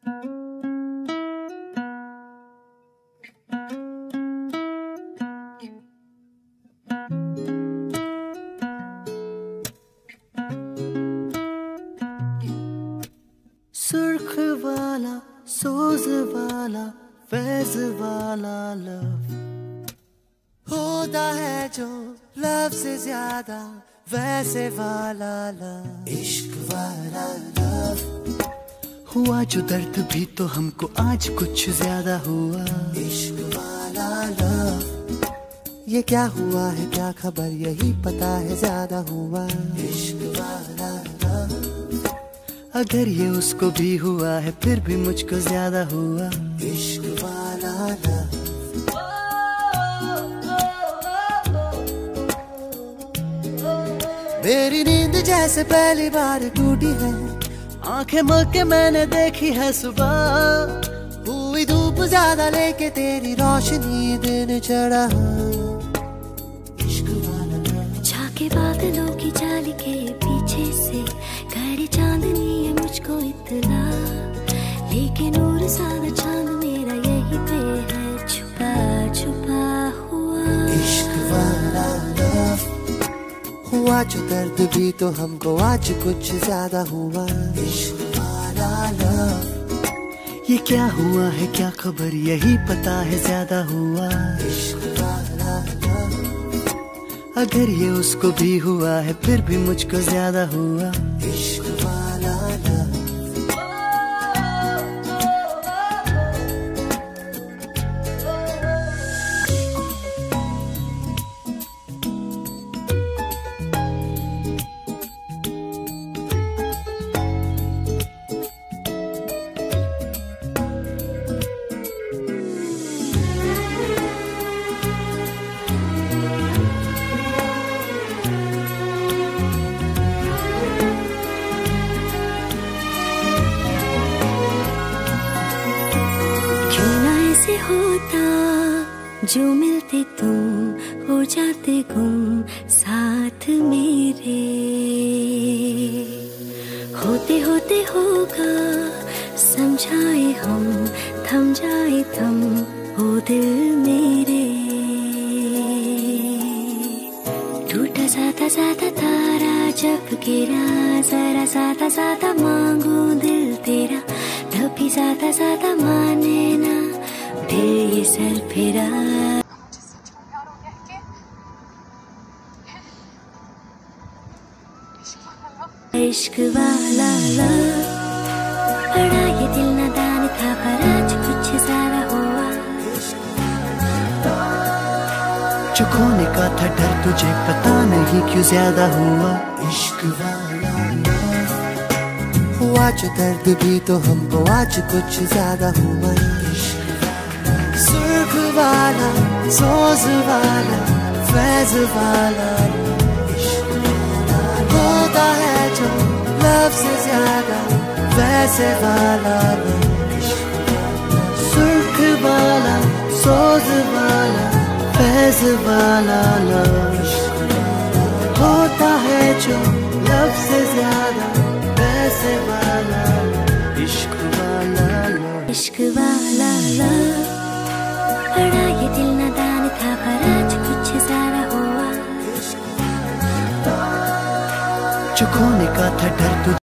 सुर्ख वाला, सोज वाला, फैज वाला लव होता है जो लव से ज्यादा वैसे वाला लव। इश्क वाला लव हुआ जो दर्द भी तो हमको आज कुछ ज्यादा हुआ। इश्क वाला लव ये क्या हुआ है क्या खबर यही पता है ज्यादा हुआ। इश्क वाला लव अगर ये उसको भी हुआ है फिर भी मुझको ज्यादा हुआ। इश्क वाला लव मेरी नींद जैसे पहली बार टूटी है, आंखें मल के मैंने देखी है सुबह। हुई धूप ज्यादा लेके तेरी रोशनी दिन चढ़ा। इश्क वाला लव झाके बादलों की जाली के पीछे से घर चांदनी है मुझको इतना, लेकिन नूर सादा चांद मेरा यही पे है छुपा छुपा हुआ। इश्क वाला लव हुआ जो दर्द भी तो हमको आज कुछ ज्यादा हुआ। इश्क वाला लव ये क्या हुआ है क्या खबर यही पता है ज्यादा हुआ। इश्क वाला लव अगर ये उसको भी हुआ है फिर भी मुझको ज्यादा हुआ। इश्क वाला लव होता जो मिलते तुम हो जाते गुम साथ मेरे, होते होते होगा समझाए हम थम जाए थम हो दिल मेरे। टूटा ज्यादा तारा जब गिरा जरा ज्यादा मांगू दिल तेरा, तभी ज्यादा माने ना दिल ये सर फिरा। इश्क वाला लव बड़ा ये दिल नादान था पर आज कुछ ज्यादा हुआ। जो खोने का था डर तुझे पता नहीं क्यों ज्यादा हुआ। इश्क वाला लव हुआ जो दर्द भी तो हमको आज कुछ ज्यादा हुआ। सुर्ख वाला, सोज वाला, फैज वाला होता है जो लव से ज्यादा वैसे वाला। सुर्ख वाला, सोज वाला, फैज वाला होता है जो लव से ज्यादा वैसे वाला। इश्क वाला लव, इश्क वाला लव बड़ा ये दिल नादान था पर आज कुछ ज्यादा हुआ। जो खोने का था डर तुझे